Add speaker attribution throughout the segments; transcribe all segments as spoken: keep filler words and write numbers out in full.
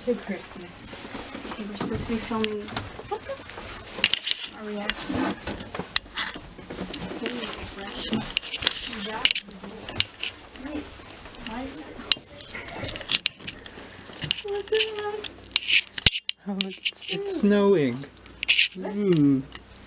Speaker 1: to Christmas. Okay, we're supposed to be filming something. Are we actually? What the heck?
Speaker 2: Oh, look, it's, it's snowing. Ooh.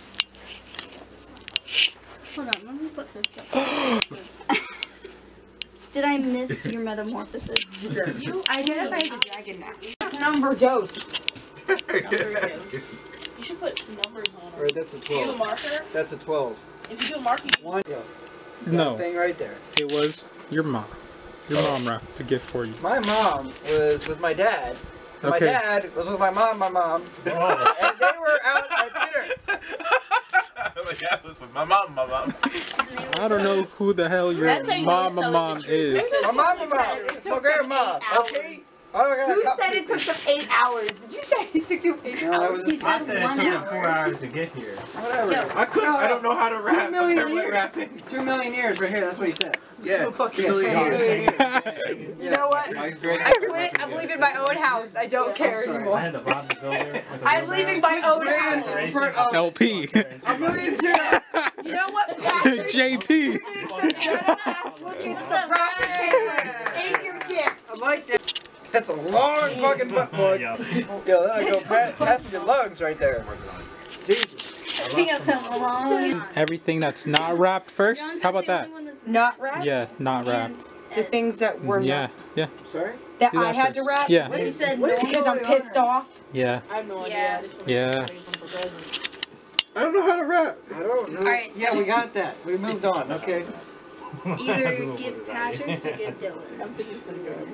Speaker 1: Hold on, let me put this up. Did I miss your metamorphosis?
Speaker 3: You identify as a dragon now. Number dose.
Speaker 4: Number dose. You should put numbers on them.
Speaker 5: Alright, that's a
Speaker 4: Do you do a
Speaker 5: twelve.
Speaker 4: marker?
Speaker 5: That's a twelve.
Speaker 4: If you do a marker, you
Speaker 5: One. Yeah.
Speaker 2: No.
Speaker 5: That thing right there.
Speaker 2: It was your mom. Your mom wrapped the gift for you.
Speaker 5: My mom was with my dad. And
Speaker 2: Okay.
Speaker 5: My dad was with my mom, my mom.
Speaker 6: Oh.
Speaker 5: And they were out at dinner.
Speaker 6: My dad was with my mom, my mom.
Speaker 2: I don't know who the hell your
Speaker 4: That's how you know it's
Speaker 2: mama
Speaker 4: telling
Speaker 2: mom
Speaker 4: the truth.
Speaker 2: is.
Speaker 5: My mom, my mom. It's my grandma. Okay? Oh, I got
Speaker 3: Who
Speaker 5: a couple-
Speaker 3: said it took them eight hours? Did you say it took you eight
Speaker 5: No, that
Speaker 3: hours?
Speaker 5: was
Speaker 1: He
Speaker 7: I
Speaker 1: said
Speaker 7: said it
Speaker 1: one
Speaker 7: took him
Speaker 1: hour.
Speaker 7: four hours to get here.
Speaker 5: Whatever.
Speaker 1: Yo.
Speaker 6: I couldn't. I don't know how to rap.
Speaker 5: Two million
Speaker 6: I'm terrible at
Speaker 5: years.
Speaker 6: rapping.
Speaker 5: Two million years right here. That's what he said.
Speaker 6: Yeah.
Speaker 5: So fucking
Speaker 6: Yes,
Speaker 5: million
Speaker 6: two
Speaker 5: years.
Speaker 6: million
Speaker 3: You know what?
Speaker 5: My great-
Speaker 3: I quit. I'm leaving my own house. I don't care
Speaker 5: sorry.
Speaker 7: I
Speaker 3: anymore.
Speaker 7: had to rob the builder with a
Speaker 3: I'm
Speaker 7: wheelbarrow.
Speaker 3: leaving my own
Speaker 5: Grand
Speaker 3: house.
Speaker 5: in front of
Speaker 2: L P.
Speaker 5: a million years.
Speaker 3: You know what, Patrick?
Speaker 2: J P.
Speaker 3: Some dead-ass looking surprise. Ain't your gift.
Speaker 5: I liked it. That's a long fucking butt plug.
Speaker 7: Yeah.
Speaker 5: Yo, that'll go pa- past your lungs right there. Jesus.
Speaker 1: I think that's so long.
Speaker 2: Everything that's not wrapped first. How about that?
Speaker 3: Not wrapped?
Speaker 2: Yeah, not wrapped.
Speaker 3: The things that were
Speaker 2: Yeah,
Speaker 3: not,
Speaker 2: yeah,
Speaker 5: Sorry?
Speaker 3: that
Speaker 2: Do
Speaker 3: I
Speaker 2: that
Speaker 3: had
Speaker 2: first.
Speaker 3: to wrap?
Speaker 2: Yeah.
Speaker 1: She said
Speaker 5: What is
Speaker 1: no.
Speaker 3: Because I'm
Speaker 5: going on?
Speaker 3: pissed off.
Speaker 2: yeah.
Speaker 4: I have no idea.
Speaker 1: Yeah.
Speaker 4: I just want
Speaker 2: Yeah.
Speaker 4: to somebody from for present.
Speaker 6: I don't know how to rap.
Speaker 5: I don't know.
Speaker 1: Alright, so-
Speaker 5: Yeah, we got that. We moved on. Okay.
Speaker 1: Either give Patrick or give Dylan.
Speaker 4: I'm thinking so good.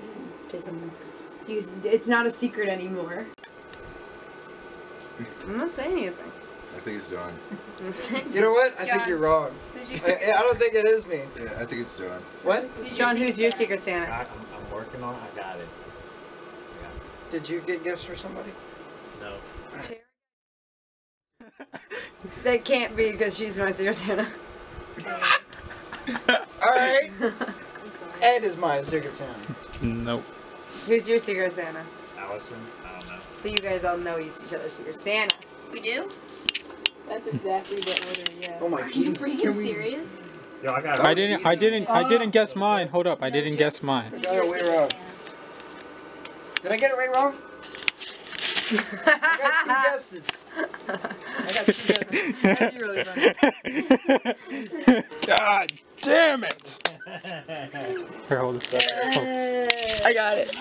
Speaker 3: It's not a secret anymore.
Speaker 4: I'm not saying anything.
Speaker 6: I think it's John.
Speaker 5: You know what? I
Speaker 1: John.
Speaker 5: think you're wrong.
Speaker 1: Who's your
Speaker 5: I,
Speaker 1: secret?
Speaker 5: I don't think it is me.
Speaker 6: Yeah, I think it's John.
Speaker 5: What?
Speaker 1: Who's
Speaker 3: John,
Speaker 1: your
Speaker 3: who's your secret Santa?
Speaker 7: I, I'm, I'm working on it. I got it. I got this.
Speaker 5: Did you get gifts for somebody?
Speaker 7: No.
Speaker 3: That can't be because she's my secret Santa.
Speaker 5: Alright. Ed is my secret Santa.
Speaker 2: Nope.
Speaker 3: Who's your secret Santa?
Speaker 7: Allison? I don't know.
Speaker 3: So you guys all know each other's secret Santa.
Speaker 1: We do?
Speaker 4: That's exactly the order, yeah.
Speaker 5: Oh my
Speaker 1: Are you
Speaker 5: Jesus.
Speaker 1: freaking
Speaker 5: Can we-
Speaker 1: serious?
Speaker 7: Yo, I got
Speaker 2: I didn't. I didn't. I didn't guess mine. Hold up. I didn't guess mine.
Speaker 1: Who's
Speaker 5: Got it
Speaker 1: your
Speaker 5: way
Speaker 1: secret
Speaker 5: wrong.
Speaker 1: Santa?
Speaker 5: Did I get it right wrong? I got two guesses. I got two guesses.
Speaker 3: That'd be really funny.
Speaker 2: God damn it! Here, hold this. Hold.
Speaker 3: I got it.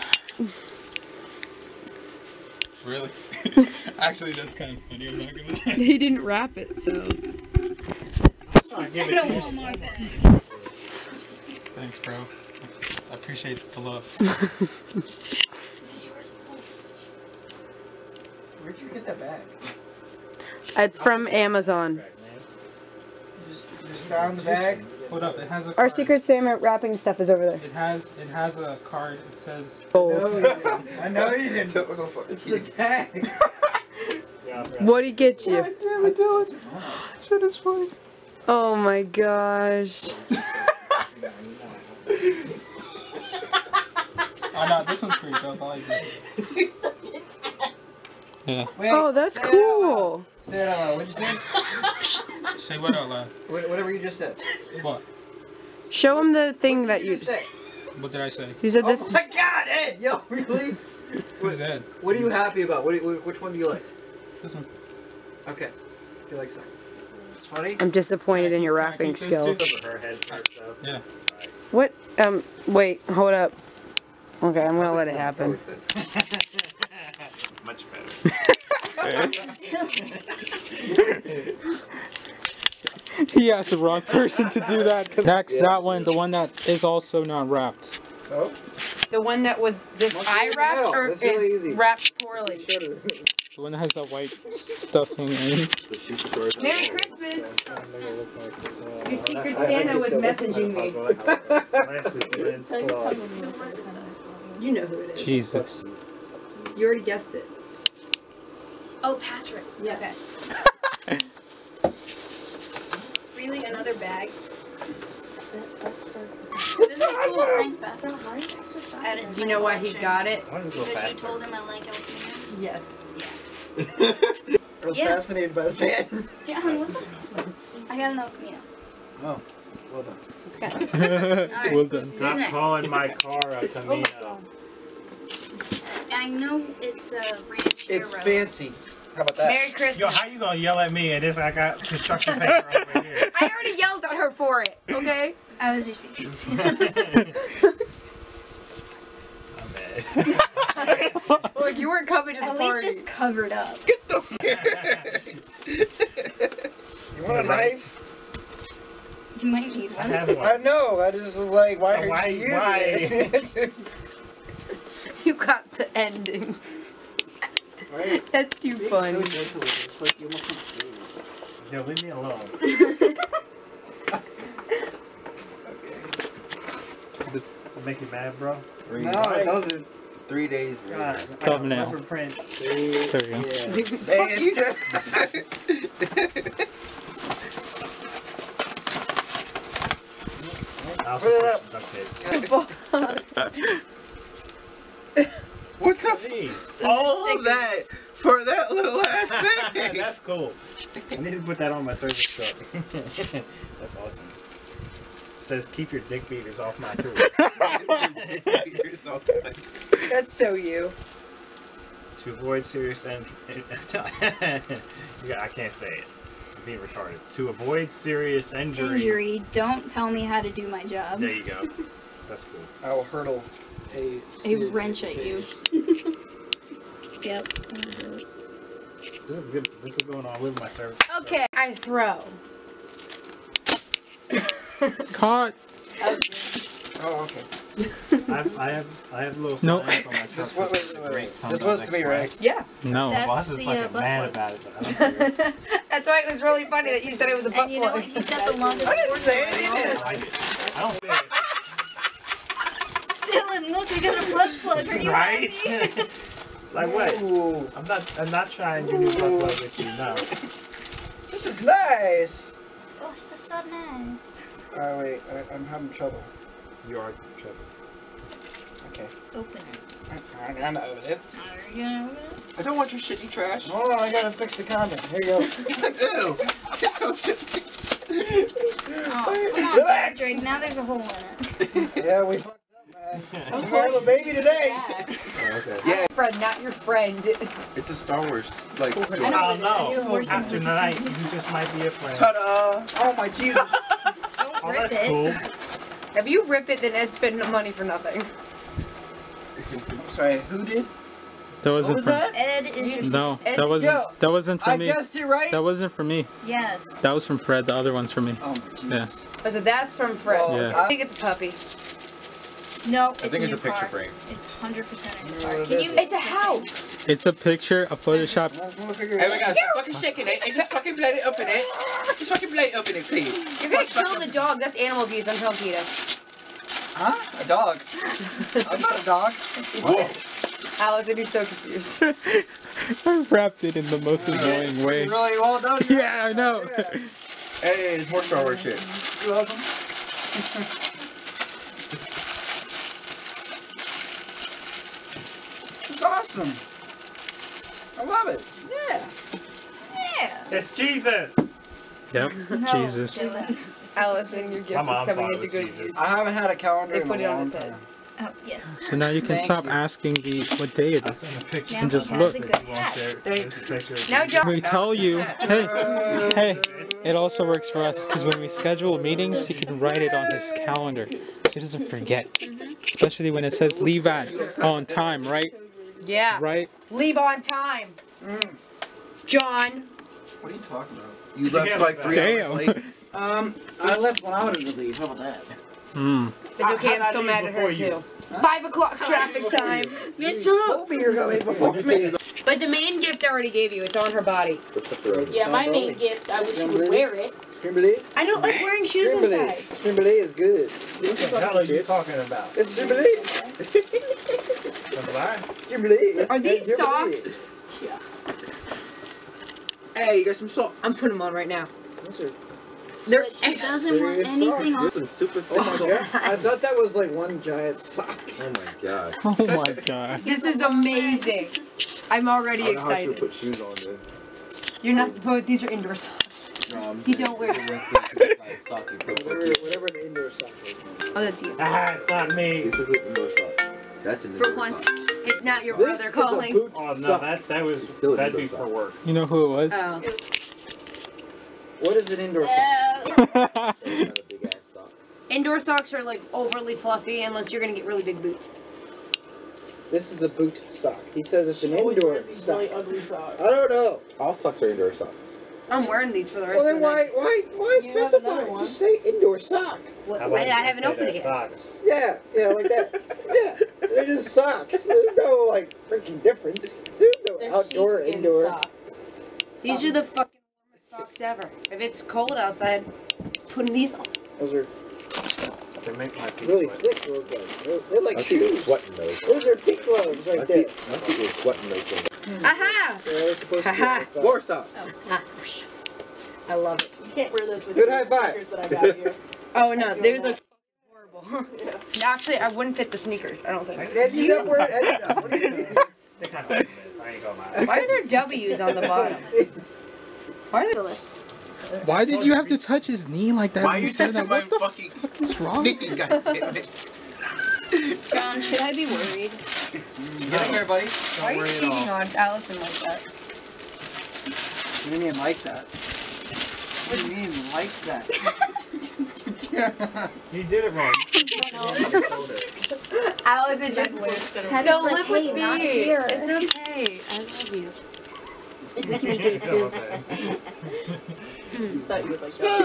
Speaker 2: Really? Actually, that's kind of funny. I'm not gonna lie.
Speaker 3: He didn't wrap it, so.
Speaker 1: Send a Walmart bag.
Speaker 2: Thanks, bro. I appreciate the love.
Speaker 5: Where'd you get that bag?
Speaker 3: It's from Amazon.
Speaker 5: You just, you just found the bag?
Speaker 2: Hold up. It has a.
Speaker 3: Our
Speaker 2: card.
Speaker 3: secret Santa wrapping stuff is over there.
Speaker 2: It has. It has a card. It says.
Speaker 3: Bowls.
Speaker 5: No, you didn't. I know you didn't.
Speaker 6: Typical fucking
Speaker 5: It's the
Speaker 6: kid.
Speaker 5: tag.
Speaker 7: Yeah, I forgot.
Speaker 3: What'd he get you?
Speaker 2: God damn it, Dylan. Shit is funny.
Speaker 3: Oh my gosh.
Speaker 2: Oh no, this one's pretty dope. I like this.
Speaker 1: You're such an ass.
Speaker 2: Yeah.
Speaker 5: Wait,
Speaker 3: Oh, that's
Speaker 5: say it out loud.
Speaker 3: cool.
Speaker 5: Say it out loud. What'd you say?
Speaker 2: Say what out loud?
Speaker 5: What, whatever you just said.
Speaker 2: What?
Speaker 3: Show him the thing that you.
Speaker 5: just say?
Speaker 2: What did I say?
Speaker 3: You said this.
Speaker 5: Oh my God, Ed! Yo, really?
Speaker 2: Who's that?
Speaker 5: What are you happy about? What, do you- which one do you like?
Speaker 2: This one.
Speaker 5: Okay. You like that? It's funny.
Speaker 3: I'm disappointed in your
Speaker 2: Can I
Speaker 3: rapping
Speaker 2: keep this
Speaker 3: skills.
Speaker 2: too?
Speaker 7: Over her head first, though.
Speaker 2: Yeah.
Speaker 3: What? Um, wait, hold up. Okay, I'm gonna let it happen.
Speaker 6: Much better.
Speaker 2: He asked the wrong person to do that. Next,
Speaker 5: Yeah.
Speaker 2: that one, the one that is also not wrapped.
Speaker 5: So?
Speaker 3: The one that was this
Speaker 5: Must
Speaker 3: I
Speaker 5: be
Speaker 3: wrapped
Speaker 5: in the
Speaker 3: or
Speaker 5: middle. That's really
Speaker 3: is
Speaker 5: easy.
Speaker 3: wrapped poorly?
Speaker 2: The one that has the white stuffing in.
Speaker 3: Merry Christmas! Your secret Santa was messaging me. You know who it is.
Speaker 2: Jesus.
Speaker 3: You already guessed it.
Speaker 1: Oh, Patrick.
Speaker 3: Yes.
Speaker 1: Really? Another bag? This is cool. Thanks, Beth. Add it to
Speaker 3: Do you
Speaker 1: my
Speaker 3: know why he
Speaker 1: collection.
Speaker 3: got it?
Speaker 7: Why don't you go
Speaker 1: Because you
Speaker 7: faster?
Speaker 1: told him I like El Caminos.
Speaker 3: Yes.
Speaker 5: I was
Speaker 1: Yeah.
Speaker 5: fascinated by the fan.
Speaker 1: John, what the? I got an El Camino.
Speaker 5: Oh, well done.
Speaker 1: It's got it.
Speaker 2: Well
Speaker 1: Alright,
Speaker 2: done.
Speaker 1: who's
Speaker 7: Stop
Speaker 1: next?
Speaker 7: calling my car a Camino.
Speaker 1: I know it's a ranchero.
Speaker 5: It's fancy. How about that?
Speaker 3: Merry Christmas.
Speaker 7: Yo, how you gonna yell at me and this I got construction paper over here?
Speaker 3: I already yelled at her for it, okay?
Speaker 1: I was your secret.
Speaker 7: I'm mad.
Speaker 3: Look, you weren't coming to the
Speaker 1: At
Speaker 3: party.
Speaker 1: least it's covered up.
Speaker 6: Get the
Speaker 5: You want a knife?
Speaker 1: You might need
Speaker 7: I
Speaker 1: one.
Speaker 7: have
Speaker 5: I
Speaker 7: one.
Speaker 5: know. I just was like, why
Speaker 7: Oh,
Speaker 5: are
Speaker 7: why-
Speaker 5: you using
Speaker 7: why?
Speaker 5: it?
Speaker 3: You got the ending.
Speaker 5: Right?
Speaker 3: That's too funny.
Speaker 5: It's like you almost want to see it.
Speaker 7: Yo, leave me alone. Does it make you mad, bro?
Speaker 6: Three,
Speaker 5: No, it doesn't.
Speaker 6: three days later.
Speaker 7: God, I got
Speaker 2: Thumbnail.
Speaker 7: rubber print.
Speaker 2: There you go.
Speaker 5: Yeah. Hey, it's
Speaker 7: I also
Speaker 5: Put it
Speaker 7: put
Speaker 5: up.
Speaker 7: some duct tape.
Speaker 6: What's up?
Speaker 7: Jeez.
Speaker 6: All of that for that little ass thing.
Speaker 7: That's cool. I need to put that on my service truck. That's awesome. It says keep your dick beaters off my tools.
Speaker 3: That's so you.
Speaker 7: To avoid serious and yeah, I can't say it. I'm being retarded. To avoid serious injury.
Speaker 1: Injury. Don't tell me how to do my job.
Speaker 7: There you go. That's cool.
Speaker 5: I will hurtle a
Speaker 1: A wrench at you. Yep.
Speaker 7: This is good. This is going on with my service.
Speaker 3: Okay, I throw.
Speaker 2: Caught.
Speaker 5: Oh, okay.
Speaker 7: I have, I have, I have little signs
Speaker 2: No.
Speaker 7: on my truck.
Speaker 5: This was,
Speaker 7: that say
Speaker 5: wait, wait,
Speaker 7: great
Speaker 5: wait.
Speaker 7: Sons
Speaker 5: This
Speaker 7: of
Speaker 5: was to me, right?
Speaker 7: Express.
Speaker 3: Yeah.
Speaker 2: No.
Speaker 1: That's
Speaker 7: Boss is
Speaker 1: the,
Speaker 7: fucking
Speaker 1: uh, butt
Speaker 7: mad
Speaker 1: plug.
Speaker 7: about it, but I don't care.
Speaker 3: That's why it was really funny that you said it was a butt
Speaker 1: And you know
Speaker 3: plug.
Speaker 1: what? He's got the longest
Speaker 5: I didn't
Speaker 1: cord
Speaker 5: say
Speaker 1: in the
Speaker 5: anything.
Speaker 1: world.
Speaker 7: I don't care.
Speaker 1: Dylan, look, I got a butt plug. Are you
Speaker 7: Right?
Speaker 1: happy?
Speaker 7: Like what?
Speaker 5: Ooh,
Speaker 7: I'm not. I'm not trying to do butt plug with you. No.
Speaker 5: this is nice.
Speaker 1: Oh, this is so nice.
Speaker 5: Oh wait, I, I'm having trouble.
Speaker 7: You are trouble.
Speaker 5: Okay.
Speaker 1: Open it.
Speaker 5: I'm gonna open it.
Speaker 1: Are you gonna open it?
Speaker 6: I don't want your shitty trash.
Speaker 5: Hold on, I gotta fix the condom. Here you go.
Speaker 6: Ew.
Speaker 1: Oh, come on,
Speaker 5: Relax.
Speaker 1: Patrick. Now there's a hole in it.
Speaker 5: Yeah, we fucked up, man. We have a baby today.
Speaker 7: Okay.
Speaker 6: Yeah,
Speaker 3: Friend, not your friend.
Speaker 6: it's a Star Wars like.
Speaker 1: I
Speaker 6: suit.
Speaker 1: don't-
Speaker 7: Oh
Speaker 1: It's just
Speaker 7: no!
Speaker 1: worse than
Speaker 7: After
Speaker 1: the
Speaker 7: tonight,
Speaker 1: same.
Speaker 7: you just might be a friend.
Speaker 5: Ta-da! Oh my Jesus!
Speaker 1: Don't
Speaker 7: Oh,
Speaker 1: rip
Speaker 7: that's
Speaker 1: it.
Speaker 7: cool.
Speaker 3: If you rip it, then Ed's spending money for nothing.
Speaker 5: I'm sorry. Who did?
Speaker 2: That
Speaker 5: What
Speaker 2: wasn't
Speaker 5: was
Speaker 2: for
Speaker 5: that?
Speaker 1: Ed is your
Speaker 2: No,
Speaker 3: Ed-
Speaker 2: that wasn't.
Speaker 5: Yo,
Speaker 2: That wasn't for
Speaker 5: I
Speaker 2: me.
Speaker 5: guessed it right.
Speaker 2: That wasn't for me.
Speaker 1: Yes.
Speaker 2: That was from Fred. The other one's for me.
Speaker 5: Oh my Jesus.
Speaker 3: Oh, so that's from Fred.
Speaker 5: Well,
Speaker 2: Yeah.
Speaker 3: I think it's a puppy.
Speaker 1: No, it's
Speaker 6: I think
Speaker 1: in
Speaker 6: it's
Speaker 1: your
Speaker 6: a picture
Speaker 1: car.
Speaker 6: frame.
Speaker 1: It's one hundred percent in your
Speaker 5: You know
Speaker 1: car.
Speaker 5: what
Speaker 1: Can
Speaker 5: it
Speaker 1: you?
Speaker 5: is?
Speaker 3: It's a house.
Speaker 2: It's a picture, a Photoshop.
Speaker 5: I'm gonna figure
Speaker 8: Hey,
Speaker 5: it
Speaker 8: we
Speaker 5: out.
Speaker 8: gotta stop fucking shaking it and just fucking blade it up in it. Just fucking blade it up in it, please.
Speaker 3: You're gonna kill the dog. That's animal abuse. I'm telling Peter.
Speaker 5: Huh? A dog? I'm not a dog.
Speaker 3: Alex, and he's so confused.
Speaker 2: I wrapped it in the most annoying way.
Speaker 5: Really well done. You're
Speaker 2: Yeah, I know.
Speaker 5: Yeah.
Speaker 6: Hey, it's more Star Wars shit.
Speaker 5: You're welcome. This is awesome. I love it. Yeah.
Speaker 1: Yeah.
Speaker 7: It's Jesus.
Speaker 2: Yep.
Speaker 1: No,
Speaker 2: Jesus.
Speaker 1: Dylan.
Speaker 3: Allison, your
Speaker 7: My
Speaker 3: gift is
Speaker 7: mom
Speaker 3: coming
Speaker 7: thought it
Speaker 3: into
Speaker 7: was
Speaker 3: good
Speaker 7: Jesus.
Speaker 3: use.
Speaker 5: I haven't had a calendar
Speaker 3: They
Speaker 5: in
Speaker 3: put
Speaker 5: a
Speaker 3: it on
Speaker 5: long
Speaker 3: his head.
Speaker 5: time.
Speaker 1: Oh yes.
Speaker 2: So now you can
Speaker 5: Thank
Speaker 2: stop
Speaker 5: you.
Speaker 2: asking the what day it
Speaker 7: I'll
Speaker 2: is.
Speaker 7: send a picture.
Speaker 1: Now
Speaker 2: And just
Speaker 1: he
Speaker 2: look.
Speaker 1: has a good
Speaker 7: You won't
Speaker 1: hat.
Speaker 7: share it.
Speaker 3: Thank-
Speaker 7: There's a picture of
Speaker 3: Now,
Speaker 7: Jesus.
Speaker 3: John.
Speaker 2: We tell you, hey, hey, it also works for us because when we schedule meetings, he can write it on his calendar so he doesn't forget. Especially when it says leave at on time, right?
Speaker 3: Yeah.
Speaker 2: Right?
Speaker 3: Leave on time.
Speaker 5: Mm.
Speaker 3: John.
Speaker 5: What are you talking about?
Speaker 6: You left
Speaker 7: Yeah,
Speaker 6: like three
Speaker 2: Damn.
Speaker 6: hours late.
Speaker 5: Um, I left when I wanted to leave. How about that?
Speaker 2: Hmm.
Speaker 3: It's okay.
Speaker 7: How-
Speaker 3: I'm
Speaker 7: how'd
Speaker 3: still
Speaker 7: I
Speaker 3: mad
Speaker 7: leave
Speaker 3: at her
Speaker 7: before you?
Speaker 3: too. Five o'clock traffic time.
Speaker 1: Bitch, shut up.
Speaker 5: Told me you're gonna leave before me.
Speaker 3: But the main gift I already gave you. It's on her body.
Speaker 4: Yeah, my main gift, I wish you would wear it.
Speaker 5: Kimberly?
Speaker 3: I don't like wearing shoes
Speaker 5: Kimberly.
Speaker 3: inside.
Speaker 5: Kimberly is good.
Speaker 7: What the hell are you talking about?
Speaker 5: It's Kimberly.
Speaker 7: Remember that?
Speaker 5: It's Kimberly.
Speaker 3: Are these
Speaker 5: It's Kimberly.
Speaker 3: socks?
Speaker 8: Hey, you got some socks?
Speaker 3: I'm putting them on right now.
Speaker 5: Those are
Speaker 3: There,
Speaker 1: But she doesn't want
Speaker 6: Serious
Speaker 1: anything on.
Speaker 5: Some super
Speaker 6: Oh my god. I thought that was like one giant sock.
Speaker 5: Oh my god.
Speaker 2: Oh my god.
Speaker 3: this is amazing. I'm already
Speaker 5: I don't know how she would
Speaker 3: excited.
Speaker 5: put shoes on there.
Speaker 3: You're not supposed. These are indoor socks.
Speaker 5: No, I'm
Speaker 3: You don't wear.
Speaker 6: Whatever, whatever the indoor sock is.
Speaker 3: Oh, that's you.
Speaker 7: Ah, it's not me.
Speaker 5: This is an indoor sock. That's an
Speaker 3: For
Speaker 5: indoor
Speaker 3: once,
Speaker 5: sock.
Speaker 3: it's not your
Speaker 6: This
Speaker 3: brother
Speaker 6: is a
Speaker 3: calling.
Speaker 6: boot
Speaker 7: Oh no,
Speaker 6: sock.
Speaker 7: that that was
Speaker 5: It's still an
Speaker 7: that'd be
Speaker 5: indoor
Speaker 7: for
Speaker 5: sock.
Speaker 7: work.
Speaker 2: You know who it was?
Speaker 3: Oh.
Speaker 6: What is an indoor sock?
Speaker 1: Uh,
Speaker 5: That's not a big ass sock.
Speaker 3: Indoor socks are like overly fluffy unless you're gonna get really big boots.
Speaker 6: This is a boot sock. He says it's an
Speaker 4: Always
Speaker 6: indoor
Speaker 4: wears these
Speaker 6: sock.
Speaker 4: really ugly socks.
Speaker 6: I don't know.
Speaker 5: All socks are indoor socks.
Speaker 3: I'm wearing these for the rest
Speaker 6: Well
Speaker 3: of
Speaker 6: then
Speaker 3: the
Speaker 6: why
Speaker 3: night.
Speaker 6: why why
Speaker 4: You have
Speaker 6: specify?
Speaker 4: another one.
Speaker 6: Just say indoor sock.
Speaker 3: What,
Speaker 7: How
Speaker 3: I,
Speaker 7: about
Speaker 3: I
Speaker 7: you
Speaker 3: haven't
Speaker 7: say
Speaker 3: opened it
Speaker 7: they're
Speaker 3: yet.
Speaker 7: Socks.
Speaker 6: Yeah, yeah, like that. Yeah, they're just socks. There's no like freaking difference. There's no
Speaker 4: They're
Speaker 6: outdoor,
Speaker 4: sheepskin
Speaker 6: indoor.
Speaker 4: socks.
Speaker 3: These are the fucking warmest socks ever. If it's cold outside, putting these on.
Speaker 6: Those are
Speaker 7: They make my feet
Speaker 6: really
Speaker 7: sweat.
Speaker 6: thick. Those guys. They're, they're like
Speaker 5: My feet were
Speaker 6: shoes.
Speaker 5: sweating those.
Speaker 6: Those are pink gloves
Speaker 5: My
Speaker 6: right there.
Speaker 5: feet, my feet were sweating those things.
Speaker 3: Aha!
Speaker 6: They're supposed to be
Speaker 3: Haha.
Speaker 6: like that.
Speaker 5: War socks.
Speaker 3: Ah, I love it.
Speaker 4: You can't wear those with
Speaker 6: Good
Speaker 4: the
Speaker 6: high five.
Speaker 4: sneakers that I got here.
Speaker 3: Oh no, they're the horrible.
Speaker 4: Yeah.
Speaker 3: Actually, I wouldn't fit the sneakers. I don't think.
Speaker 6: Ed, you got word Ed up. What do you mean?
Speaker 7: They kind of like this. I ain't gonna lie.
Speaker 3: Why are there W's on the bottom?
Speaker 6: Jeez.
Speaker 3: Why are there?
Speaker 2: Why did you have to touch his knee like that?
Speaker 8: Why are
Speaker 2: when
Speaker 8: you
Speaker 2: said
Speaker 8: touching
Speaker 2: that?
Speaker 8: my
Speaker 2: What the
Speaker 8: fucking
Speaker 2: fuck is wrong?
Speaker 8: knee? Goddamn it.
Speaker 1: John, should I be worried?
Speaker 5: Get in here, buddy.
Speaker 3: Why are you cheating on Allison like that?
Speaker 5: What do you mean like that? What do you mean like that?
Speaker 7: You did it wrong.
Speaker 3: Allison just lives.
Speaker 1: Have
Speaker 3: No,
Speaker 1: you like,
Speaker 3: live with
Speaker 1: hey,
Speaker 3: me.
Speaker 1: not here.
Speaker 3: It's okay. I love you.
Speaker 1: We can do it
Speaker 7: Oh,
Speaker 1: too.
Speaker 7: okay.
Speaker 4: Thought you would like that.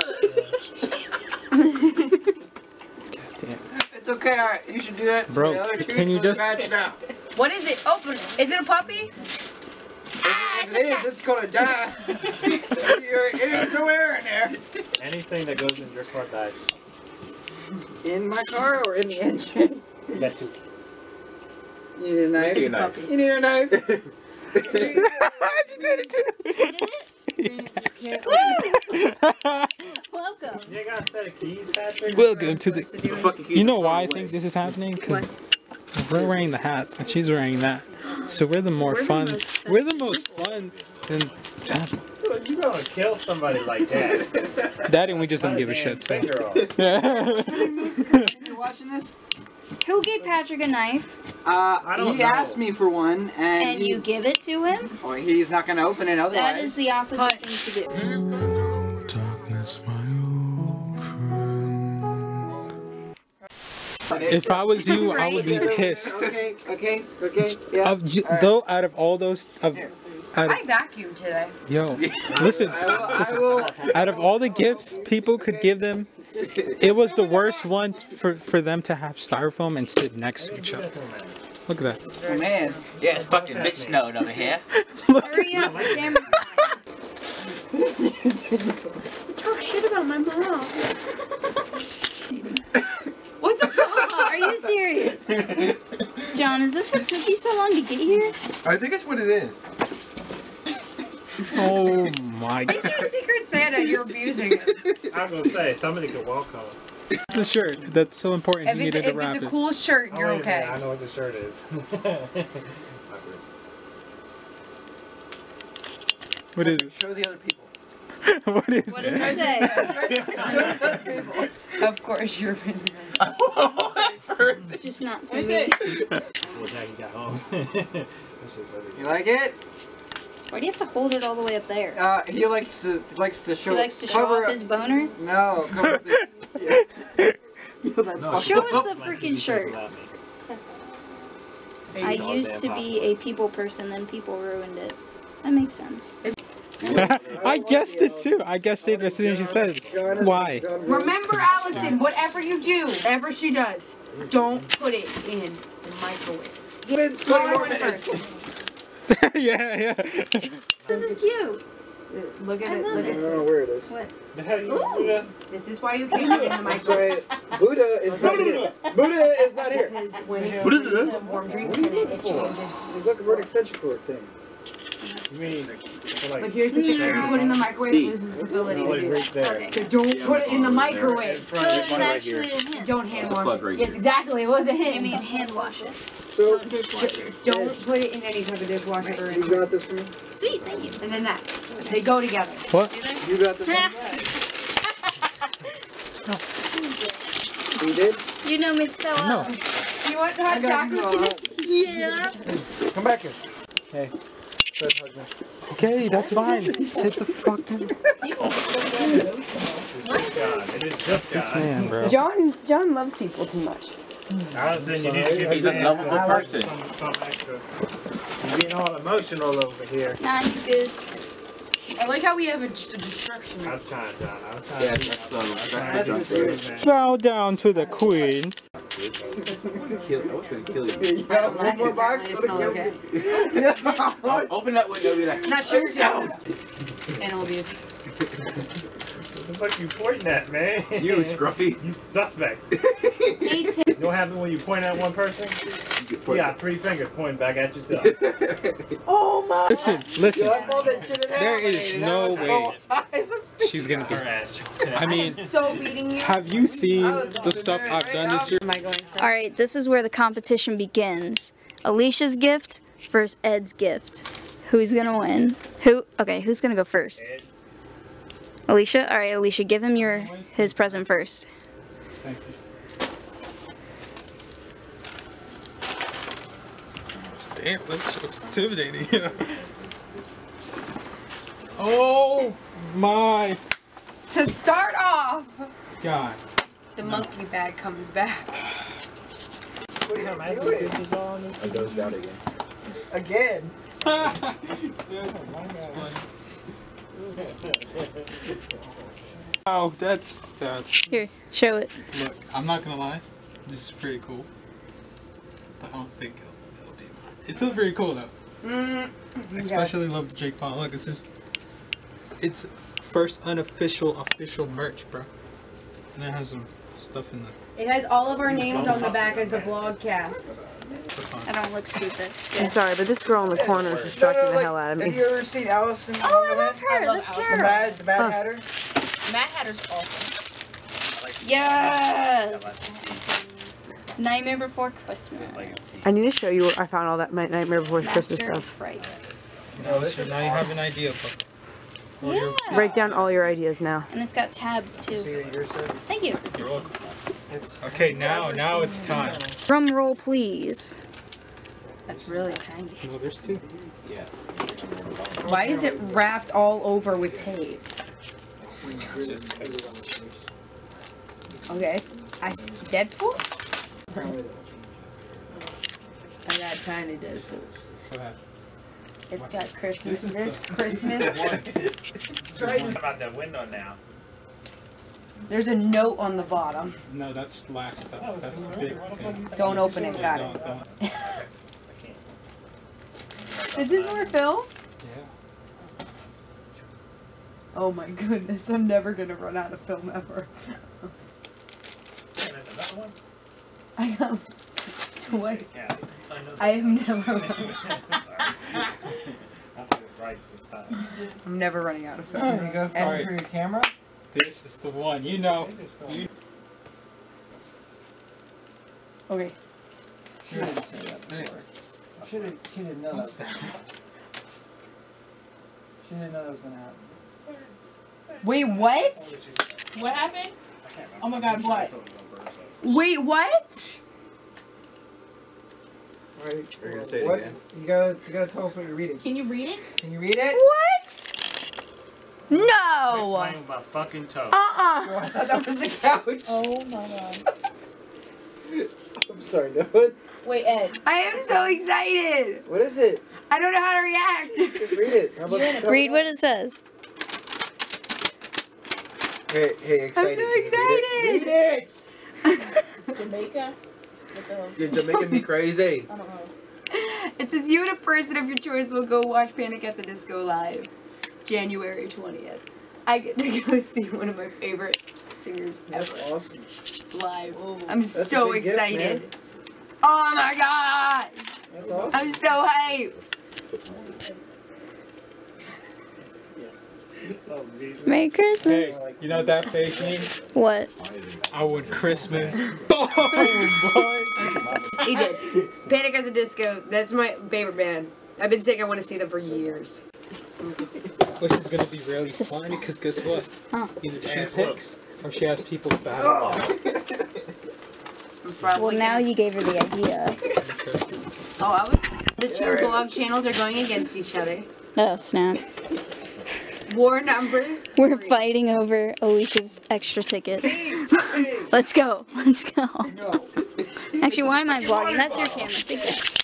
Speaker 2: Damn.
Speaker 5: It's okay, alright. You should do that.
Speaker 2: Bro,
Speaker 5: The other
Speaker 2: can
Speaker 5: two,
Speaker 2: you
Speaker 5: so
Speaker 2: just-
Speaker 5: scratch it out.
Speaker 3: What is it? Open. Is it a puppy?
Speaker 5: If it is, it's gonna die. You're- There's no air in there.
Speaker 7: Anything that goes in your car dies.
Speaker 6: In my car or in the engine?
Speaker 7: That too.
Speaker 6: You need a knife?
Speaker 5: It's a knife.
Speaker 6: You need a knife?
Speaker 2: You did it too.
Speaker 1: Welcome.
Speaker 7: You got a set of keys, Patrick?
Speaker 2: Welcome to the.
Speaker 3: the.
Speaker 2: You know why I think this is happening? Because we're wearing the hats and she's wearing that, so we're the more
Speaker 1: We're the
Speaker 2: fun.
Speaker 1: most fun
Speaker 2: we're the most fun. And
Speaker 7: You gonna kill somebody like that?
Speaker 2: that, and we just don't give a shit. So.
Speaker 7: Finger off.
Speaker 5: You watching this?
Speaker 1: Who gave Patrick a knife
Speaker 5: Uh,
Speaker 7: I don't
Speaker 5: he
Speaker 7: know.
Speaker 5: asked me for one, and,
Speaker 1: and
Speaker 5: he,
Speaker 1: you give it to him?
Speaker 5: oh, he's not gonna open it otherwise.
Speaker 1: That is the opposite
Speaker 3: But-
Speaker 1: thing to do.
Speaker 9: Hello, darkness, my old friend.
Speaker 2: If I was you, I would be pissed.
Speaker 5: Okay, okay, okay. Yeah.
Speaker 2: Of you,
Speaker 5: all right.
Speaker 2: though, out of all those, of, out
Speaker 3: I
Speaker 2: of,
Speaker 3: vacuumed today.
Speaker 2: yo, listen,
Speaker 5: I will. I will.
Speaker 2: out of all the gifts people could give them, it was the worst one for for them to have styrofoam and sit next to each other. Look at that.
Speaker 5: Oh, man.
Speaker 8: Yeah, it's fucking bit snowed over here.
Speaker 1: Hurry up, camera.
Speaker 3: Talk shit about my mom. What the fuck?
Speaker 1: Are you serious? John, is this what took you so long to get here?
Speaker 6: I think that's what it is.
Speaker 2: Oh my
Speaker 3: It's
Speaker 2: god.
Speaker 3: your secret Santa. You're abusing it.
Speaker 7: I was gonna say somebody could welcome.
Speaker 2: The shirt. That's so important.
Speaker 3: If
Speaker 2: He
Speaker 3: it's,
Speaker 2: needed to
Speaker 3: if
Speaker 2: wrap
Speaker 3: it's a
Speaker 2: it.
Speaker 3: cool shirt,
Speaker 7: Oh,
Speaker 3: you're
Speaker 7: wait a minute,
Speaker 3: okay.
Speaker 7: I know what the shirt is.
Speaker 2: What is it?
Speaker 5: Show the other people.
Speaker 2: What is
Speaker 1: What
Speaker 2: it?
Speaker 1: does it say?
Speaker 5: Show the other people.
Speaker 3: Of course, you're.
Speaker 1: Just not to
Speaker 4: What is
Speaker 1: me.
Speaker 4: it?
Speaker 7: Well, now you got home. That's just
Speaker 5: You like it?
Speaker 1: Why do you have to hold it all the way up there?
Speaker 5: Uh, he likes to likes to show.
Speaker 1: He likes to show
Speaker 5: cover
Speaker 1: off
Speaker 5: up-
Speaker 1: his boner?
Speaker 5: No, cover up his. Yeah. Yo, that's
Speaker 7: No,
Speaker 5: fucked
Speaker 1: Show
Speaker 5: up.
Speaker 1: us the freaking shirt. I used to be a people person, then people ruined it. That makes sense.
Speaker 2: I guessed it too. I guessed it as soon as you said it. Why?
Speaker 3: Remember, Allison, whatever you do, whatever she does, don't put it in the microwave. Smaller one first.
Speaker 2: Yeah, yeah.
Speaker 1: This is cute.
Speaker 3: Look at
Speaker 1: I
Speaker 3: it.
Speaker 1: love
Speaker 3: Look
Speaker 6: I
Speaker 3: at
Speaker 6: don't
Speaker 3: it.
Speaker 6: know where it is.
Speaker 1: What?
Speaker 7: The hell you
Speaker 1: Ooh.
Speaker 7: do that?
Speaker 3: This is why you can't put it in the
Speaker 6: I'm
Speaker 3: microwave.
Speaker 6: sorry. Buddha is not here. Buddha is not here.
Speaker 3: Because when you put warm drinks in it, it changes.
Speaker 6: He's looking for an extension cord thing.
Speaker 7: You mean, for like,
Speaker 3: But here's the thing: if you put it in the microwave, it loses its ability
Speaker 7: like
Speaker 3: to do
Speaker 7: right
Speaker 3: that.
Speaker 7: there.
Speaker 1: Okay.
Speaker 3: So don't put it in the microwave.
Speaker 1: So it's actually a hint.
Speaker 3: Don't hand
Speaker 8: The
Speaker 3: wash
Speaker 8: plug
Speaker 3: it.
Speaker 8: right
Speaker 3: Yes,
Speaker 8: here.
Speaker 3: exactly. It was a
Speaker 1: I
Speaker 3: hint.
Speaker 1: mean, hand wash it.
Speaker 6: So,
Speaker 1: Don't dishwasher.
Speaker 3: Don't put it in any type of dishwasher or
Speaker 6: you
Speaker 3: anything.
Speaker 6: got this one?
Speaker 1: Sweet, thank you.
Speaker 3: And then that. They go together.
Speaker 2: What?
Speaker 6: You got this one? You did?
Speaker 1: You know me so well.
Speaker 2: No.
Speaker 3: You want hot chocolate today?
Speaker 1: Yeah.
Speaker 6: Come back here. Hey. Let's hug me.
Speaker 2: Okay, that's fine. Sit the fuck down.
Speaker 7: It's just God. It is just
Speaker 2: This
Speaker 7: God.
Speaker 2: man, bro.
Speaker 3: John John loves people too much.
Speaker 7: I was saying you need to give
Speaker 8: He's a
Speaker 7: his
Speaker 8: lovable
Speaker 7: hands
Speaker 8: person.
Speaker 7: Some, some extra. You're getting all emotional over here.
Speaker 1: Nah, you good.
Speaker 3: I like how we have a, just a distraction.
Speaker 7: I was trying, John. I was trying
Speaker 8: Yeah,
Speaker 7: to
Speaker 8: that's, um,
Speaker 7: trying
Speaker 8: that's,
Speaker 7: to
Speaker 8: that's,
Speaker 7: do it, man.
Speaker 2: Bow down to the queen.
Speaker 8: kill, I was gonna kill you.
Speaker 3: I don't like it. Apparently it smells okay.
Speaker 8: Oh, open that window, be like,
Speaker 3: Not sure. Animal abuse.
Speaker 7: What the fuck you pointing at, man?
Speaker 8: you scruffy.
Speaker 7: You suspect.
Speaker 3: Eat
Speaker 7: You know what happens when you point at one person?
Speaker 8: You
Speaker 7: You got three fingers pointing back at yourself.
Speaker 2: Listen, listen.
Speaker 6: Yo, I pulled that shit in
Speaker 2: There is
Speaker 6: half,
Speaker 2: no
Speaker 6: and that
Speaker 2: way
Speaker 6: was the whole size of-
Speaker 2: she's gonna be.
Speaker 7: Her ass.
Speaker 2: I mean,
Speaker 3: So beating you.
Speaker 2: have you seen the stuff I've done this year?
Speaker 3: Am I going first?
Speaker 1: All right, this is where the competition begins. Alicia's gift versus Ed's gift. Who's gonna win? Who? Okay, who's gonna go first?
Speaker 7: Ed.
Speaker 1: Alicia. All right, Alicia, give him your his present first.
Speaker 2: Thank you. Damn, that's so intimidating. Oh my
Speaker 3: To start off,
Speaker 2: god.
Speaker 3: the monkey bag comes back.
Speaker 6: What are you doing?
Speaker 8: It goes down again.
Speaker 6: Again?
Speaker 2: Oh, that's that's.
Speaker 1: Here, show it.
Speaker 2: Look, I'm not gonna lie. This is pretty cool. But I don't think it'll, it'll be mine. It's still pretty cool though.
Speaker 3: Mm,
Speaker 2: I especially love the Jake Paul. Look, this is it's first unofficial official merch, bro. And it has some stuff in the.
Speaker 3: It has all of our names on the back as the vlogcast.
Speaker 1: I don't look stupid.
Speaker 3: I'm sorry, but this girl in the corner is distracting
Speaker 6: No, no,
Speaker 3: the
Speaker 6: like,
Speaker 3: hell out of
Speaker 6: Have
Speaker 3: me.
Speaker 6: you ever seen Alice in
Speaker 1: Oh, I
Speaker 6: Wonderland?
Speaker 1: love her. That's
Speaker 6: The
Speaker 1: Carol.
Speaker 6: Mad, the Mad
Speaker 3: Oh.
Speaker 6: Hatter?
Speaker 4: Mad Hatter's awesome.
Speaker 1: Yes. Nightmare Before Christmas.
Speaker 3: I need to show you where I found all that Night- Nightmare Before Christmas
Speaker 1: Master of
Speaker 3: stuff.
Speaker 1: Fright.
Speaker 2: No, so now you have an idea, but. Well, you're-
Speaker 1: Yeah.
Speaker 3: Write down all your ideas now.
Speaker 1: And it's got tabs too.
Speaker 6: See what yours said?
Speaker 1: Thank you.
Speaker 2: You're welcome. Okay, now now it's time.
Speaker 1: Drum roll, please.
Speaker 3: That's really tiny.
Speaker 2: No, there's two.
Speaker 3: Why is it wrapped all over with tape? Okay. I s- Deadpool? I got tiny Deadpool.
Speaker 2: Go ahead.
Speaker 3: It's got Christmas.
Speaker 2: This is
Speaker 3: There's
Speaker 2: the-
Speaker 3: Christmas.
Speaker 7: About that window now.
Speaker 3: There's a note on the bottom.
Speaker 2: No, that's last. That's that's the big thing.
Speaker 3: Don't open it. Got
Speaker 2: Don't,
Speaker 3: it.
Speaker 2: don't.
Speaker 3: Is this for Phil?
Speaker 2: Yeah.
Speaker 3: Oh my goodness, I'm never gonna run out of film ever.
Speaker 7: There's another one?
Speaker 3: I got twice.
Speaker 7: Yeah.
Speaker 3: I have never.
Speaker 7: Sorry. That's it right this time.
Speaker 3: I'm never running out of film.
Speaker 6: There you go.
Speaker 3: Ever.
Speaker 6: Phone for your camera?
Speaker 2: This is the one. You know. You,
Speaker 3: Okay.
Speaker 6: She didn't say that before. She didn't, she didn't know that. She didn't know that was gonna happen.
Speaker 3: Wait, what?
Speaker 4: What happened? Oh my god, what?
Speaker 3: Wait, what?
Speaker 6: Right.
Speaker 8: You're gonna say it
Speaker 6: What?
Speaker 8: again.
Speaker 6: You gotta, you gotta tell us what you're reading.
Speaker 4: Can you read it?
Speaker 6: Can you read it?
Speaker 3: What? No.
Speaker 7: Explain my fucking toe.
Speaker 3: Uh-uh.
Speaker 6: Oh, I thought that was the couch.
Speaker 4: Oh my god.
Speaker 6: I'm sorry, no one.
Speaker 4: Wait, Ed.
Speaker 3: I am so excited.
Speaker 6: What is it?
Speaker 3: I don't know how to react.
Speaker 6: Just read it. How about
Speaker 4: Yeah.
Speaker 6: tell
Speaker 1: Read
Speaker 6: me?
Speaker 1: what it says.
Speaker 6: Hey, hey, excited.
Speaker 3: so
Speaker 6: Can you read it? Read it.
Speaker 4: Jamaica? What the hell?
Speaker 8: You're just making me crazy.
Speaker 4: I don't know.
Speaker 3: It says you and a person of your choice will go watch Panic at the Disco live, January twentieth. I get to go see one of my favorite singers
Speaker 6: That's
Speaker 3: ever
Speaker 6: awesome.
Speaker 3: live. I'm
Speaker 6: That's a
Speaker 3: so
Speaker 6: big gift,
Speaker 3: excited.
Speaker 6: man.
Speaker 3: Oh my god!
Speaker 6: That's awesome.
Speaker 3: I'm so hyped.
Speaker 1: Merry
Speaker 2: Hey,
Speaker 1: Christmas.
Speaker 2: you know what that face means?
Speaker 1: What?
Speaker 2: I want Christmas. Boom, boy.
Speaker 3: He did. Panic at the Disco. That's my favorite band. I've been saying I want to see them for years.
Speaker 2: Which is gonna be really fun because guess what?
Speaker 1: Huh.
Speaker 2: Either she picks or she has people battle.
Speaker 1: Well, now you gave her the idea.
Speaker 3: Oh, I would. The two blog channels are going against each other.
Speaker 1: Oh, snap.
Speaker 3: War number.
Speaker 1: We're fighting over Alicia's extra ticket. Let's go. Let's go. Actually, why am I vlogging? That's your camera. Take that.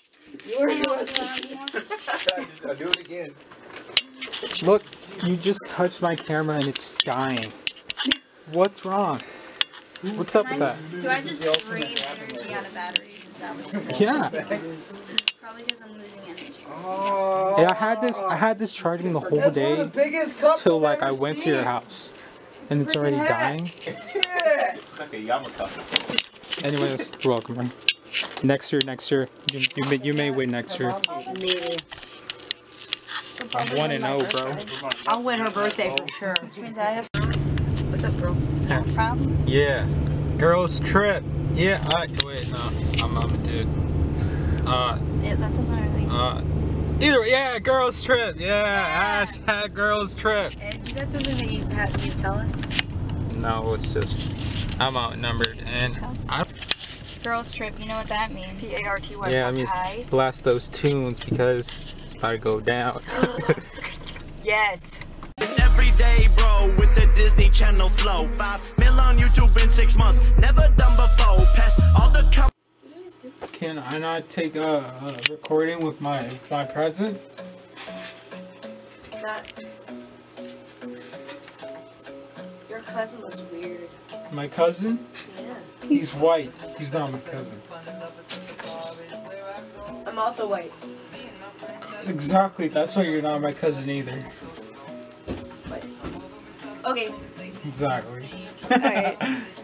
Speaker 6: I'll do it again.
Speaker 2: Look, you just touched my camera and it's dying. What's wrong? What's up with that?
Speaker 1: Do I just drain energy out of batteries? Is that what you're saying?
Speaker 2: Yeah.
Speaker 1: Probably because I'm losing energy.
Speaker 6: Oh.
Speaker 2: Yeah, I had this. I had this charging the whole
Speaker 6: That's one of the
Speaker 2: day
Speaker 6: biggest cups
Speaker 2: till
Speaker 6: I've
Speaker 2: like I
Speaker 6: ever
Speaker 2: went to
Speaker 6: seen.
Speaker 2: your house, and it's already
Speaker 6: freaking
Speaker 2: dying.
Speaker 6: Yeah.
Speaker 7: It's like a yarmulke.
Speaker 2: Anyways, you're welcome, man. Next year, next year, you, you may you may win next year. I'm one and zero, bro.
Speaker 3: I'll win her birthday for sure.
Speaker 1: Which means I have
Speaker 3: What's up, girl?
Speaker 1: no problem.
Speaker 2: Yeah, girls trip. Yeah, I wait. No, I'm I'm a dude. Uh,
Speaker 1: Yeah, that doesn't really.
Speaker 2: uh. Either yeah, girls trip. Yeah, hashtag girls trip.
Speaker 3: And you got something that you have need to tell us?
Speaker 2: No, it's just I'm outnumbered and I.
Speaker 1: Girls trip. You know what that means?
Speaker 3: P A R T Y.
Speaker 2: Yeah, I mean blast those tunes because it's about to go down.
Speaker 3: Yes.
Speaker 10: It's every day, bro, with the Disney Channel flow. Five mil on YouTube in six months, never done before. Past all the com-
Speaker 2: Can I not take a, a recording with my my present?
Speaker 3: Not. Your cousin looks weird.
Speaker 2: My cousin?
Speaker 3: Yeah.
Speaker 2: He's white. He's not my cousin.
Speaker 3: I'm also white.
Speaker 2: Exactly. That's why you're not my cousin either.
Speaker 3: Okay.
Speaker 2: Exactly.
Speaker 3: Alright.